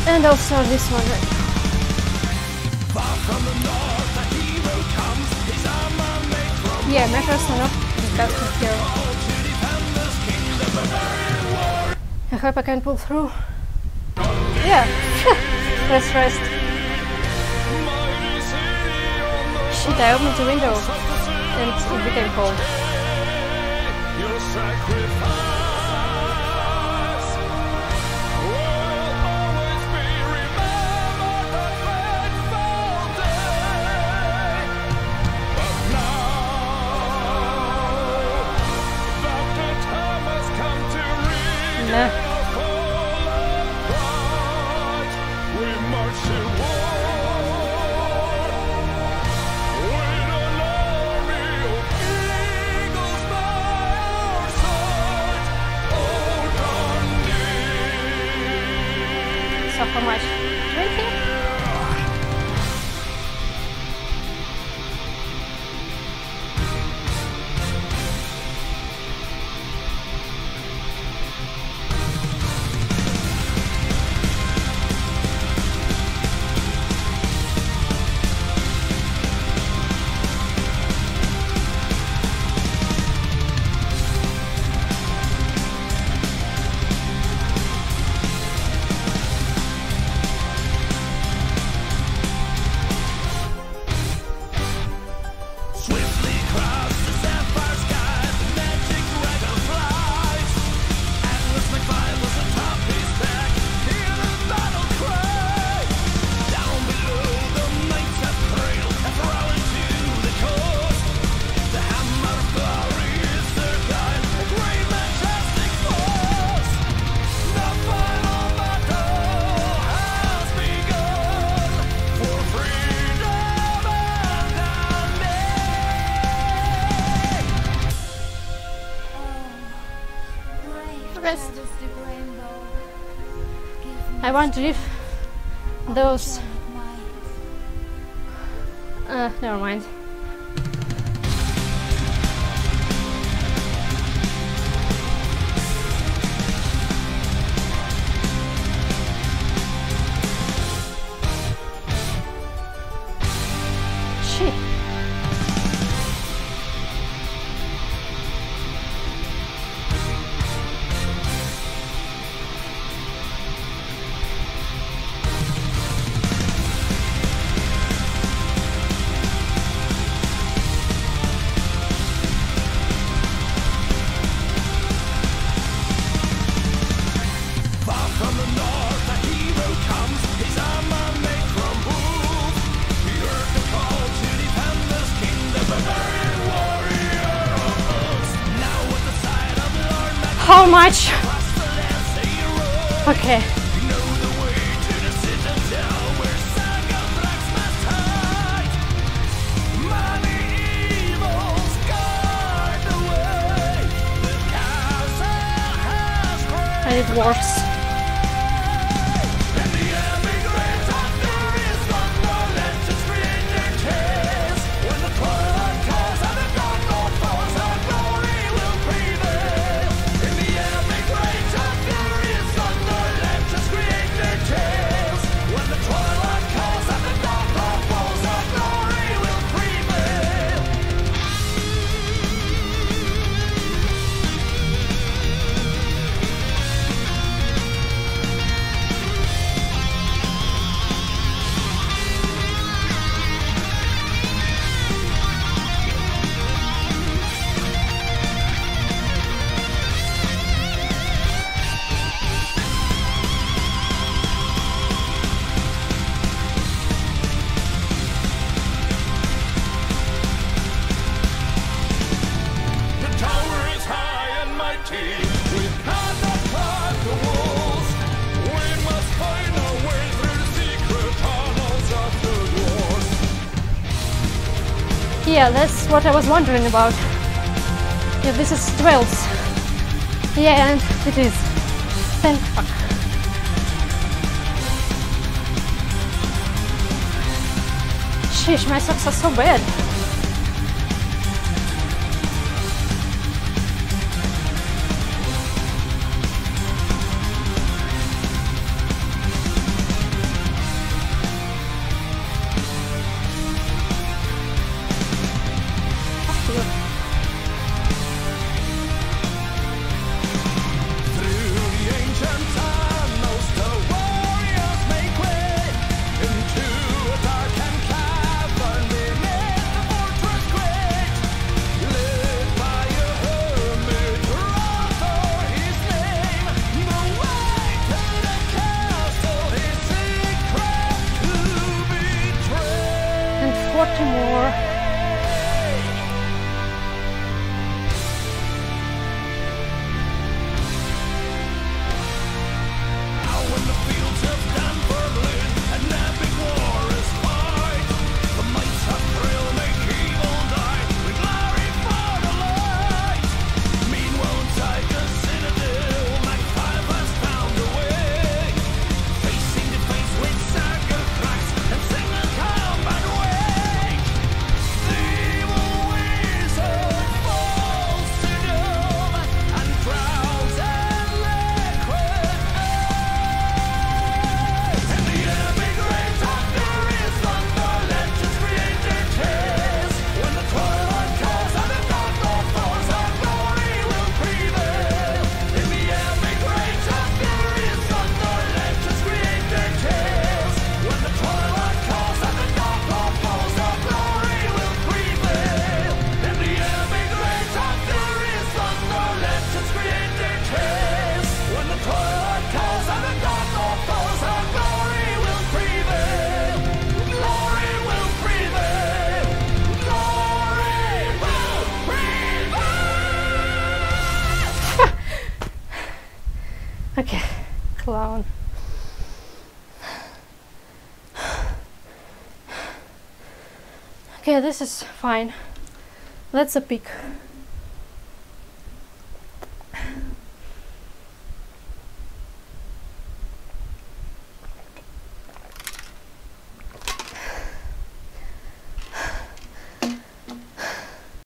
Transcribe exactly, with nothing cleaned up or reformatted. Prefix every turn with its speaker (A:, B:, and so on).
A: And I'll start this one right now. Yeah, Metro's not the best of hero. I hope I can pull through. Yeah, let's rest. Shit, I opened the window and it became cold. Nah. So how much? twenty? I want to leave those. Uh, never mind. Shit. How much? Okay. And it works. Yeah, that's what I was wondering about. Yeah, this is twelve. Yeah, and it is. Thank fuck. Sheesh, my socks are so bad. forty more. Okay, clown. Okay, this is fine. That's a peak.